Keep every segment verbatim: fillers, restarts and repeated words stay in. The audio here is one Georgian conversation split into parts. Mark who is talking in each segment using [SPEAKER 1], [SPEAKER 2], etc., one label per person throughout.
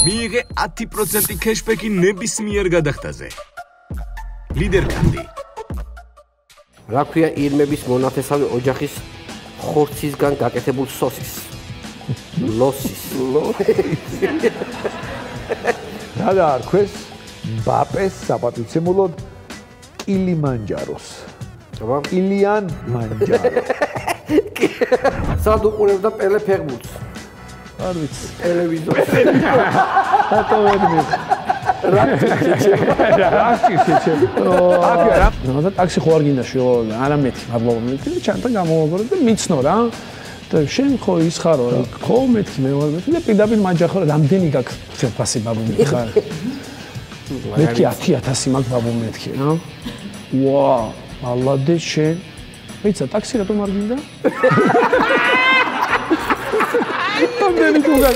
[SPEAKER 1] მიიღე ათი პროცენტი cashback-ი ნებისმიერ გადახდაზე. ლიდერ კარდი.
[SPEAKER 2] რა ქვია ირმების მონათესავე ოჯახის ხორცისგან გაკეთებულ სოსის? ლოსის.
[SPEAKER 3] რა დაარქვეს მბაპეს საპატივცემულოდ კილიმანჯაროს?
[SPEAKER 2] აბა,
[SPEAKER 3] კილიან მანჯარო.
[SPEAKER 2] სად უყურებდა პელე ფეხბურთს?
[SPEAKER 3] არ ვიცი.
[SPEAKER 2] ტელევიზორში.
[SPEAKER 3] რატო ვერ მიხ? რაში შეჩე. აკია რა?
[SPEAKER 4] ნუ ტაქსი ხო არ გინდა შეო, არა მეტი, მადლობა მეტი. ჩანთან გამოვაგორო და მიცნო რა. და შენ ხო ის ხარო რა. ხო მეთქი მე ვარ მეთქი და პირდაპირ მაჯახო რა, რამდენი გაქვს ფასი ბაბუ მიხარ? მეთქი ათი ათასი მაგ ბაბუ მეთქი რა. ვა, ალადე შენ. ვიცა ტაქსი რატომ არ გინდა? რამდენი გუგა?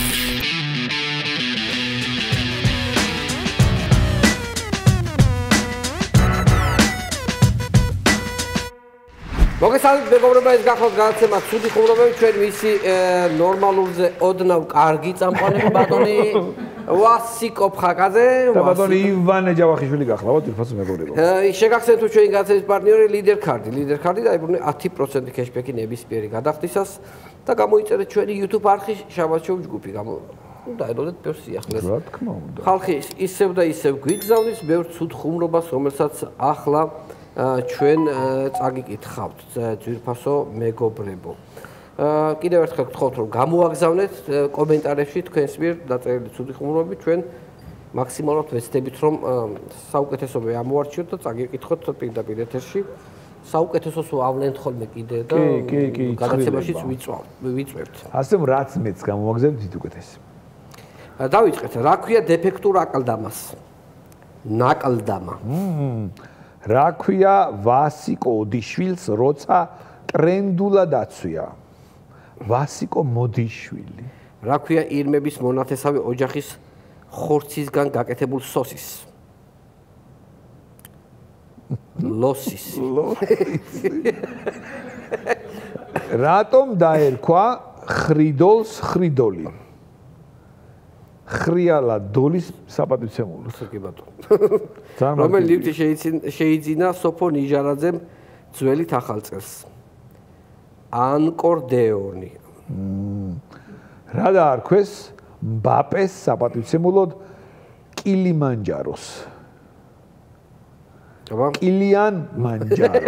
[SPEAKER 2] მოგესალმებით მეგობრებო, ეს გახლავთ გადაცემა ცუდი ხუმრობები, ჩვენ მისი ნორმალურზე ოდნავ კარგი წამყვანები ბატონი ვასიკო ფხაკაძე
[SPEAKER 3] და ბატონი ივანე ჯავახიშვილი გახლავთ თვითონ მეგობრებო.
[SPEAKER 2] შეგახსენეთ თუ ჩვენი გადაცემის პარტნიორი ლიდერ კარდი. ლიდერ კარდი დაიბრუნე ათი პროცენტი cashback-ი ნებისმიერი გადახდისას და გამოიწერეთ ჩვენი YouTube არხი შაბათ შოუ ჯგუფი. გამო დაელოდეთ ბევრ სიახლეს.
[SPEAKER 3] რა თქმა უნდა.
[SPEAKER 2] ხალხი ისევ და ისევ გვიგზავნის ბევრ ცუდ ხუმრობას, რომელსაც ახლა ჩვენ წაგიკითხავთ ძვირფასო მეგობრებო. კიდევ ერთხელ გთხოვთ რომ გამოაგზავნეთ კომენტარებში თქვენს მიერ დაწერილი ცუდი ხუმრობები, ჩვენ მაქსიმალურად ვეცდებით რომ საუკეთესობე ამოვარჩიოთ და წაგიკითხოთ პირდაპირ ეთერში. საუკეთესოს ავლენთ ხოლმე კიდე და გადაცემაშიც ვიწვევთ.
[SPEAKER 3] ასე რომ რაც მეც გამოვაგზავნეთ თვით უკეთესი.
[SPEAKER 2] დავიწყეთ, რა ქვია დეფექტურ აკლდამას? ნაკლდამა.
[SPEAKER 3] რა ქვია ვასიკო ოდიშვილს, როცა ტრენდულა დაცვია? ვასიკო მოდიშვილი.
[SPEAKER 2] რა ქვია ირმების მონათესავე ოჯახის ხორცისგან გაკეთებულ სოსის? ლოსის.
[SPEAKER 3] რატომ დაერქვა ხრიდოლს ხრიდოლი? ხრიალა დოლის საპატივცემულოს.
[SPEAKER 2] კი ბატონო. რომელი ლიფტი შეიძინა სოფო ნიჟარაძემ ძველით ახალ წელს? ანკორდეონი.
[SPEAKER 3] რა დაარქვეს მბაპეს საპატივცემულოდ კილიმანჯაროს?
[SPEAKER 2] აბა,
[SPEAKER 3] კილიან მანჯარო.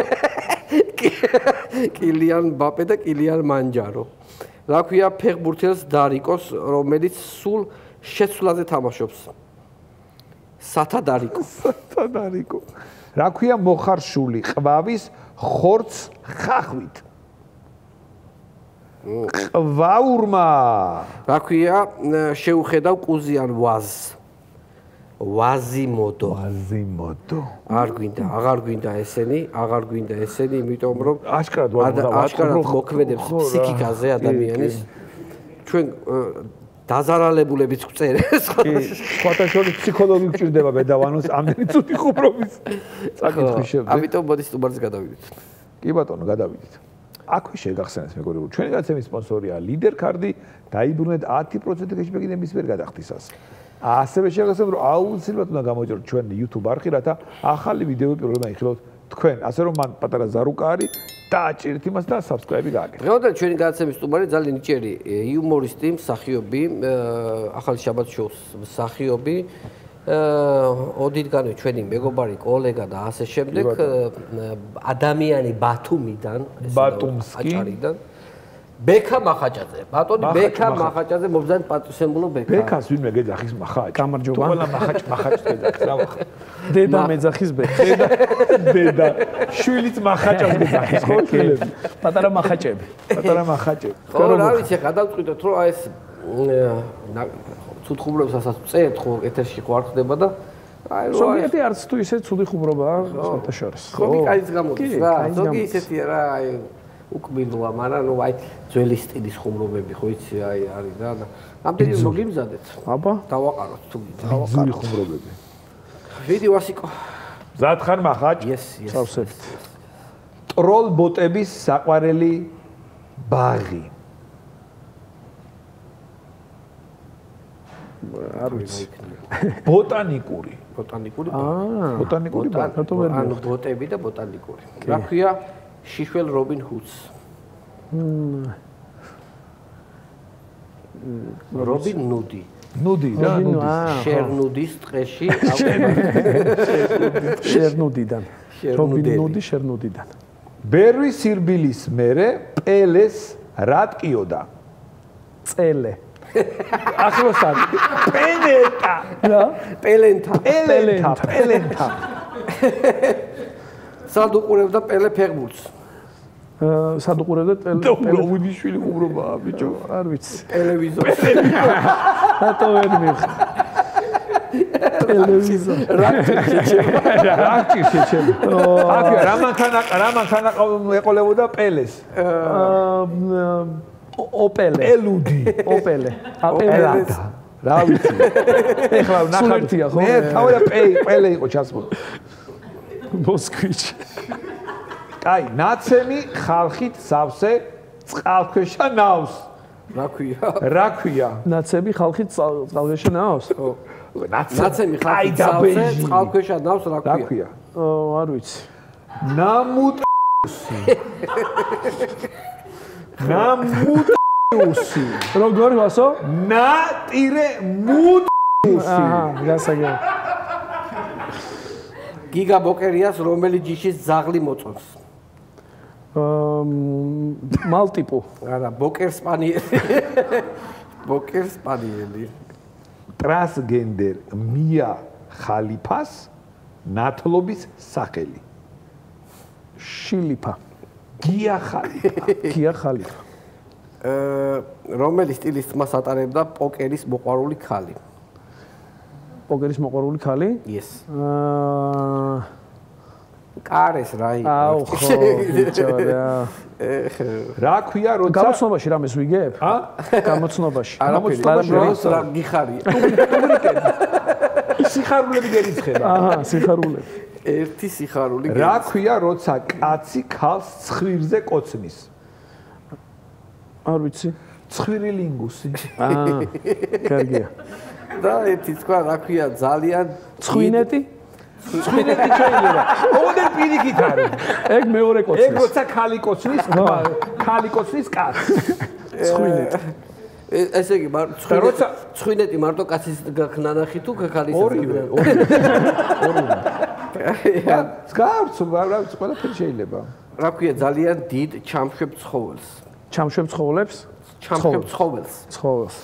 [SPEAKER 2] კილიან მბაპე და კილიან მანჯარო. რა ქვია ფეხბურთელს დარიკოს, რომელიც სულ შეცვლაზე თამაშობს? სათადარიკო.
[SPEAKER 3] სათადარიკო. რა ქვია მოხარშული ყვავის ხორცს ხახვით? ყვაურმა.
[SPEAKER 2] რა ქვია შეუხედავ კუზიან ვაზს? ვაზიმოდო.
[SPEAKER 3] ვაზიმოდო.
[SPEAKER 2] არ გვინდა, აღარ გვინდა ესენი, აღარ გვინდა ესენი, იმიტომ რომ
[SPEAKER 3] აშკარად ვარ
[SPEAKER 2] აშკარად მოქმედებს ფსიქიკაზე ადამიანის. ჩვენ დაზარალებულებიც გვწერეს.
[SPEAKER 3] სხვათა შორის ფსიქოლოგი გჭირდება ბედავანოს ამდენი ცუდი ხუმრობის საკითხის შემდეგ.
[SPEAKER 2] ამიტომ მოდი სტუმარს გადავიდეთ.
[SPEAKER 3] კი ბატონო, გადავიდეთ. აქვე შეგახსენეთ მეგობრებო, ჩვენი გადაცემის სპონსორია ლიდერ კარდი, დაიბრუნეთ ათი პროცენტი cashback-ი ნებისმიერ გადახდისას. ასევე შეგახსენებთ რომ აუცილებლად უნდა გამოიწეროთ ჩვენი YouTube არხი, რათა ახალი ვიდეოები პირველად აიხილოთ თქვენ. ასე რომ მან პატარა ზარუკა არის, დააჭირეთ იმას და subscribe-ი გააკეთეთ.
[SPEAKER 2] დღევანდელი ჩვენი გადაცემის სტუმარი ძალიან ნიჭიერი იუმორისტი, მსახიობი, ახალი შაბათ შოუს მსახიობი, ოდითგანვე ჩვენი მეგობარი, კოლეგა და ასე შემდეგ, ადამიანი ბათუმიდან,
[SPEAKER 3] ბათუმსკი.
[SPEAKER 2] ბექა მახაჭაძე. ბატონი ბექა მახაჭაძე მობრძანეთ პატივცემულო ბექა.
[SPEAKER 3] ბექას ვინმე გეძახის მახაჭ.
[SPEAKER 4] გამარჯობა.
[SPEAKER 3] ყველა მახაჭ მახაჭ გეძახის რა ვახ.
[SPEAKER 4] დედა მეძახის ბექა.
[SPEAKER 3] დედა დედა შვილიც მახაჭას გეძახის ხო შვილები.
[SPEAKER 4] პატარა მახაჭები.
[SPEAKER 3] პატარა მახაჭები.
[SPEAKER 2] ხო რა ვიცი, გადავწყვიტოთ რომ აი ეს ცუდ ხუმრობასაც წერთ ხო ეთერში ხო არ ხდება და
[SPEAKER 4] აი რო ზოგიერთი არც თუ ისე ცუდი ხუმრობაა საერთოდ შორის.
[SPEAKER 2] ხო კი კაიც გამოდის რა. ზოგი ისეთია რა აი უკბილოა, მაგრამ ნუ აი ძველი სტილის ხუმრობები ხო იცი აი არის რა და ამდენი მოგიმზადეთ.
[SPEAKER 4] აბა,
[SPEAKER 2] დავაყაროთ თუ გინდა.
[SPEAKER 3] ძველი ხუმრობები.
[SPEAKER 2] ვიდი ვასიკო.
[SPEAKER 3] მზად ხარ მახაჭ?
[SPEAKER 2] yes, yes.
[SPEAKER 4] სავსებით.
[SPEAKER 3] ტროლ ბოტების საყვარელი ბაღი.
[SPEAKER 4] არ ვიცი.
[SPEAKER 3] ბოტანიკური.
[SPEAKER 2] ბოტანიკური.
[SPEAKER 4] აა,
[SPEAKER 3] ბოტანიკური ბაღი.
[SPEAKER 2] ანუ ბოტები და ბოტანიკური. რა ქვია შიშველ რობინ ჰუდს? რობინ ნუდი.
[SPEAKER 3] ნუდი რა, ნუდი.
[SPEAKER 2] შერნუდის ტყეში.
[SPEAKER 4] შერნუდიდან. რობინ ნუდი შერნუდიდან.
[SPEAKER 3] ბერვი სირბილის მერე პელეს რა ტკიოდა?
[SPEAKER 4] წელე.
[SPEAKER 3] ახლოს არის. პელეტა.
[SPEAKER 4] რა?
[SPEAKER 2] პელენთა.
[SPEAKER 3] პელენტა, პელენტა.
[SPEAKER 2] სად უყურებდა პელე ფეხბურთს?
[SPEAKER 4] აა სად უყურებდა პელე?
[SPEAKER 3] დაუბრუნდიშვილი უყურებაა ბიჭო.
[SPEAKER 4] არ ვიცი.
[SPEAKER 2] ტელევიზორს.
[SPEAKER 4] რატო ვერ მიხ? ტელევიზორ.
[SPEAKER 3] რაკი შეჩემ. აკი რამანქანა რამანქანა ეყოლებოდა პელეს.
[SPEAKER 4] აა ოპელე.
[SPEAKER 3] ელუდი.
[SPEAKER 4] ოპელე.
[SPEAKER 3] აპელადა. რა ვიცი. ეხლა
[SPEAKER 4] ნახავთია ხო?
[SPEAKER 3] მე თავი პეი პელე იყო ჩასმული.
[SPEAKER 4] მოსკვიჩი.
[SPEAKER 3] კაი, ნაცემი ხალხით სავსე წყალქვეშა ნავს.
[SPEAKER 2] რა ქვია?
[SPEAKER 3] რა ქვია?
[SPEAKER 4] ნაცემი ხალხით წყალქვეშა ნავს?
[SPEAKER 2] ხო.
[SPEAKER 3] ნაცემი
[SPEAKER 2] ხალხით სავსე წყალქვეშა ნავს რა
[SPEAKER 3] რა
[SPEAKER 2] ქვია?
[SPEAKER 3] ქვია?
[SPEAKER 4] არ ვიცი.
[SPEAKER 3] ნამუტუსი. ნამუტუსი.
[SPEAKER 4] როგორ ვასო?
[SPEAKER 3] ნატირე მუტუსი.
[SPEAKER 4] აჰა, გასაგები.
[SPEAKER 2] გიგა ბოკერიას რომელი ჯიშის ძაღლი მოწონს?
[SPEAKER 4] აა მალტიპუ.
[SPEAKER 2] არა, ბოკერ სპანიელი. ბოკერ სპანიელი.
[SPEAKER 3] ტრანსგენდერ მია ხალიფას ნათლობის სახელი.
[SPEAKER 4] შილიფა.
[SPEAKER 3] გია ხალიფა.
[SPEAKER 4] გია ხალიფა.
[SPEAKER 2] აა რომელი სტილის თმას ატარებდა პოკერის მოყვარული ქალი?
[SPEAKER 4] პოკერის მოყვარული ქალი?
[SPEAKER 2] Yes.
[SPEAKER 4] აა
[SPEAKER 2] კარეს რა იყო?
[SPEAKER 4] აუ ხო, ბიჭო რა.
[SPEAKER 3] რა ქვია როცა
[SPEAKER 4] გამოცნობაში რამეს ვიგებ?
[SPEAKER 3] ა?
[SPEAKER 4] გამოცნობაში.
[SPEAKER 2] გამოცნობაში რა გიხარია?
[SPEAKER 3] სიხარულები გერიცხება.
[SPEAKER 4] აჰა, სიხარულები.
[SPEAKER 2] ერთი სიხარული.
[SPEAKER 3] რა ქვია როცა კაცი ქალს ცხვირზე კოცნის?
[SPEAKER 4] არ ვიცი.
[SPEAKER 3] ცხვირილინგუსი.
[SPEAKER 4] აა, კარგია.
[SPEAKER 2] და ერთი თქვა რა ქვია ძალიან
[SPEAKER 4] ცხვინეტი?
[SPEAKER 3] ცხვინეტი შეიძლება. ოღონდ პირიქით არის.
[SPEAKER 4] ეგ მეორე კოცნის.
[SPEAKER 3] ეგ როცა ქალი კოცნის, ქალი კოცნის კაცს.
[SPEAKER 4] ცხვინეტი.
[SPEAKER 2] ესე იგი, როცა ცხვინეტი მარტო კაცის ნანახი თუ ქალის?
[SPEAKER 3] ორივე, ორივე. ორივე. გავს, რა ვიცი, ყველაფერი შეიძლება.
[SPEAKER 2] რა ქვია ძალიან დიდ ჩამშვებ ცხოველს?
[SPEAKER 4] ჩამშვებ ცხოველებს?
[SPEAKER 2] ჩამშვებ ცხოველს.
[SPEAKER 4] ცხოველს.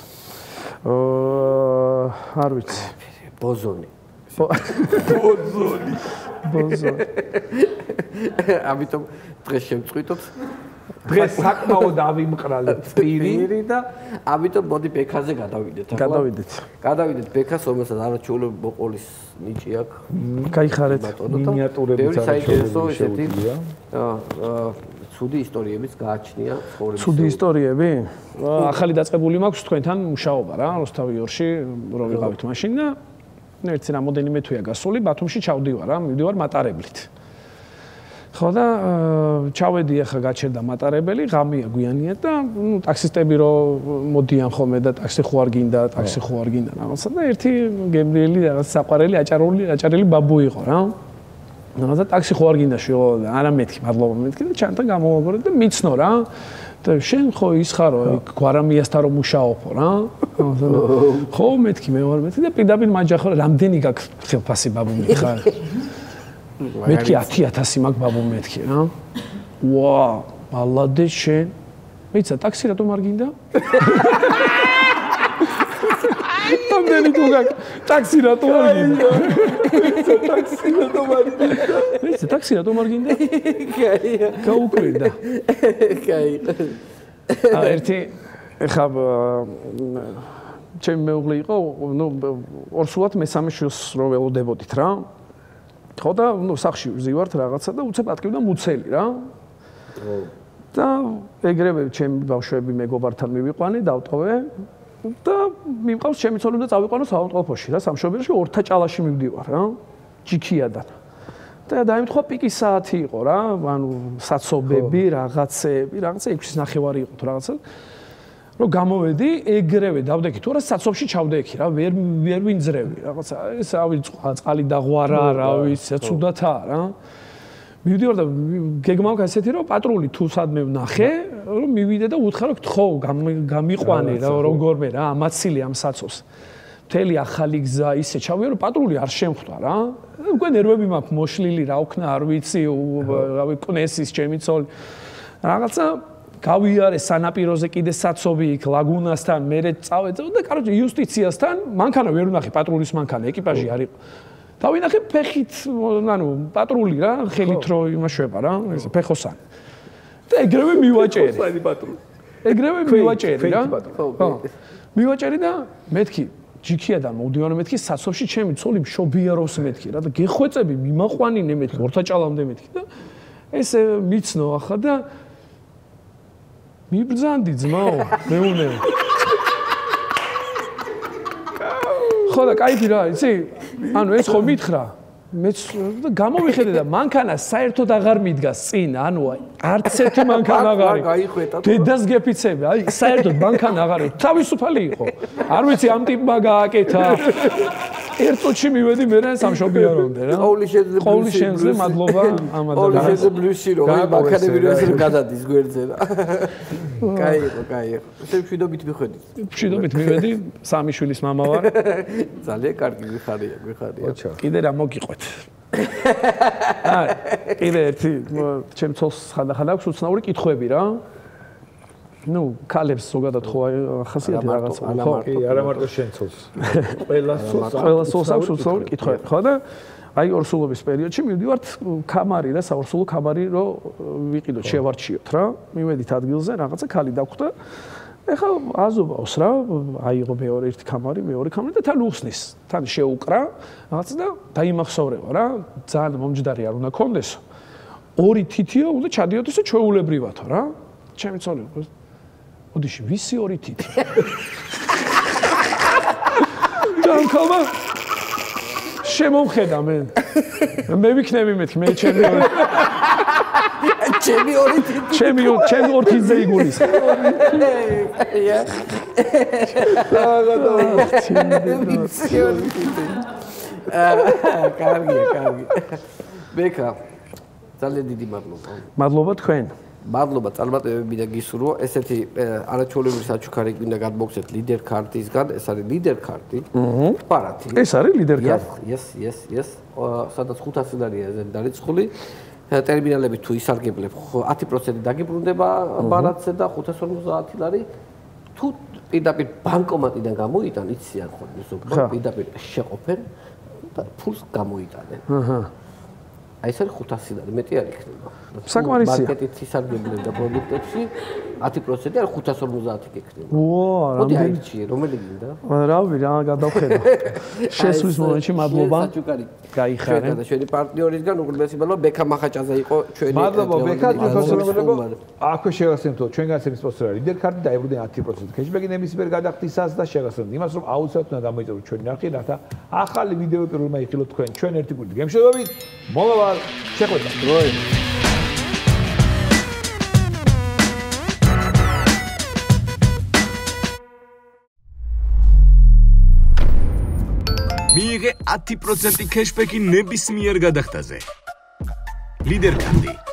[SPEAKER 4] აა, არ ვიცი.
[SPEAKER 2] ბოზონი.
[SPEAKER 3] ბოზონი.
[SPEAKER 4] ბოზონი.
[SPEAKER 2] ამიტომ დღეს შემწყვიტოთ.
[SPEAKER 3] დღეს საკმაოდ ავიმყრალეთ პირი
[SPEAKER 2] და ამიტომ მოდი ბექაზე გადავიდეთ.
[SPEAKER 4] გადავიდეთ.
[SPEAKER 2] გადავიდეთ ბექას, რომელსაც არაჩვეულებრივ მოყოლის ნიჭი აქვს.
[SPEAKER 4] გაიხარეთ.
[SPEAKER 3] მინიატურებიც
[SPEAKER 2] არაჩვეულებრივ ესეთი. აა ცუდი ისტორიებიც გააჩნია ცხოვრების.
[SPEAKER 4] ცუდი ისტორიები? ახალი დაწყებული მაქვს თქვენთან მუშაობა რა, როსტავიორში, რო ვიყავით მაშინ და ერთი რამოდენიმე თვეა გასული, ბათუმში ჩავდივარ რა, მივდივარ მატარებლით. ხო და ჩავედი ახლა გაჩერდა მატარებელი, ღამეა გვიანია და ნუ ტაქსისტები რო მოდიან ხოლმე და ტაქსი ხო არ გინდა, ტაქსი ხო არ გინდა რაღაცა და ერთი გემრიელი რაღაც საყვარელი აჭარული აჭარელი ბაბუ იყო რა. და ტაქსი ხო არ გინდა შეო და არა მეთქი, მადლობა მეთქი და ჩანთა გამოვაგორე და მიცნო რა. და შენ ხო ის ხარო, გვარამიასთან რომ მუშაობო რა. ხო მეთქი, მე ვარ მეთქი და პირდაპირ მაჯახო, რამდენი გაქვს ხელფასი ბაბუ მითხარ? მეთქი ათი ათასი მაგ ბაბუ მეთქი რა. ვა, მალადე შენ. მეცა ტაქსი რატომ არ გინდა? რამდენი თუ გაქვს ტაქსი რატომ არ გინდა? მეცა ტაქსი რატომ არ გინდა? მეცა ტაქსი რატომ არ გინდა?
[SPEAKER 2] კაია.
[SPEAKER 4] გაუკვირდა.
[SPEAKER 2] კაი.
[SPEAKER 4] ა ერთი ეხა ჩემი მეუღლე იყო, ნუ ორსულად მესამე შვილს რო ველოდებოდით რა. ხო და ნუ სახში ვზივართ რაღაცა და უცებ ატკივდა მუცელი რა. და ეგრევე ჩემი ბავშვები მეგობართან მივიყვანე, დავტოვე და მივყავს ჩემი ცოლი და წავიყვანო საავადმყოფოში რა, სამშობლოში ორთა ჭალაში მივდივარ რა. ჯიქიადან. და დაიმთხვა პიკის საათი იყო რა, ანუ საცობები, რაღაცეები, რაღაცა ექვსის ნახევარი იყო თუ რაღაცა. რომ გამოვედი, ეგრევე დავდექი, თუ არა საცობში ჩავდექი რა, ვერ ვერ ვინძრევი, რაღაცა ეს რავი წყალი დაღვარა, რა ვიცი, ცუდათა რა. მივდივარ და გეგმა აქვს ესეთი რომ პატრული თუ სადმე ვნახე, რომ მივიდე და უთხრა რომ გთხოვ, გამიყვანე რა, როგორმე რა, ამაცილი ამ საცობს. მთელი ახალი გზა ისე ჩავიო რომ პატრული არ შემხვდა რა. უკვე ნერვები მაქვს მოშლილი, რა ვქნა, არ ვიცი, რავი, კნესის ჩემი ცოლი. რაღაცა გავიარე სანაპიროზე კიდე საცობი იქ ლაგუნასთან, მერე წავედი და კაროჩე იუსტიციასთან, მანქანა ვერ ვნახე, პატრულის მანქანა, ეკიპაჟი არ იყო. დავინახე ფეხით, ანუ პატრული რა, ხელით რო იმაშვება რა, ესე ფეხოსანი. და ეგრევე მივაჭერი.
[SPEAKER 3] ფეხოსანი პატრული.
[SPEAKER 4] ეგრევე მივაჭერი რა. ხო. მივაჭერი და მეთქი ჯიქიადან მოვდივარ მეთქი საცობში ჩემი ცოლი მშობიარობს მეთქი რა და გეხვეწები მიმაყვანინე მეთქი ორთაჭალამდე მეთქი და ესე მიცნო ახლა და მიბრძანდი ძმაო მეუნე ხო და кайფი რა იცი ანუ ეს ხო მითხრა მეც გამოვიხედე და მანქანა საერთოდ აღარ მიდგას წინ ანუ არც ერთი მანქანა აღარ იყო დედას გეფიცები აი საერთოდ მანქანა აღარ იყო თავისუფალი იყო არ ვიცი ამ ტიპმა გააკეთა ერთ წუთში მივედი მერე სამშობიარომდე რა ყოვლის შენზე მადლობა ამ ადამიანს ყოვლის შენზე ბლუსი რო მანქანები რო ეს გადადის გვერდზე რა კაი იყო კაი იყო ესე მშვიდობით მიხვედი მშვიდობით მივედი სამი შვილის მამა ვარ ძალიან კარგი გიხარია გიხარია კიდე რა მოგიყვეთ აი კიდე ერთი ჩემ ცოლს ხანდახან აქვს უცნაური კითხვები რა ну კალებს ზოგადად ხო ახასიათი რაღაცა ხო კი არა მარტო შენ ცოლს ყველა ცოლს ყველა ცოლს აქვს უცნაური კითხვები ხო და აი ორსულობის პერიოდში მივდივართ კამარი რა საორსულო კამარი რო ვიყიდოთ შევარჩიოთ რა მივედით ადგილზე რაღაცა კალი დაგვხვდა ეხლა აზობავს რა აიღო მეორე ერთი კამარი მეორე კამარი და თან უხსნის თან შეუკრა რაღაცა და დაიმახსოვრება რა ძალიან მომჯდარი არ უნდა კონდესო ორი თითიო უნდა ჩადიოდესო ჩვეულებრივათო რა ჩემი ცოლი ოდიში ვისი ორი თითი ჯანკალმა შემომხედა მე მე ვიქნები მეთქი მე ჩემი ორი ჩემი ორი თითი ჩემი ჩემი ორი თითზე იგულის ია აგადო ვისი ორი თითი აა კარგია კარგი ბეკა ძალიან დიდი მადლობა მადლობა თქვენ მადლობა წარმატებები და გისურვო ესეთი არაჩვეულებრივი საჩუქარი გვინდა გადმოგცეთ ლიდერ კარტისგან ეს არის ლიდერ კარტი ბარათი ეს არის ლიდერ კარტი yes yes yes სადაც ხუთასი ლარია ზედ დარიცხული ტერმინალები თუ ისარგებლებ ათი პროცენტი დაგიბრუნდება ბარათზე და ხუთას ორმოცდაათი ლარი თუ პირდაპირ ბანკომატიდან გამოიტან იციან ხოლმე ზოგადად პირდაპირ შეყოფენ და ფულს გამოიტანენ აჰა აი ეს არის ხუთასი ლარი მეტი არ იქნება. საკმარისია. მარკეტით ისარგებლებ და პროდუქტებში ათი პროცენტი არ ხუთას ორმოცდაათი გექნება. ვა, რამდენი ჩი, რომელი გინდა? რავი, რა გადავხედა. შესვლის მომენტში მადლობა. გაიხარე. და შენი პარტნიორისგან უღრმესი მადლობა ბექა მახაჭაძე იყო ჩვენი მადლობა ბექა თვითონებო. აქვე შეგახსენებთ ჩვენ განსაკუთრებით სპონსორი ლიდერ კარტი დაიბრუნდნენ ათი პროცენტი კეშბექი ნებისმიერ გადახდისას და შეგახსენებთ იმას რომ აუცილებლად უნდა გამოიწეროთ ჩვენი ნახე რათა ახალი ვიდეო პირველმა იხილოთ თქვენ ჩვენ ერთი გულით გემშვიდობით მოლავალ შეხვედრა დროი
[SPEAKER 1] მიიღე ათი პროცენტი კეშბექი ნებისმიერ გადახდაზე ლიდერ კარტი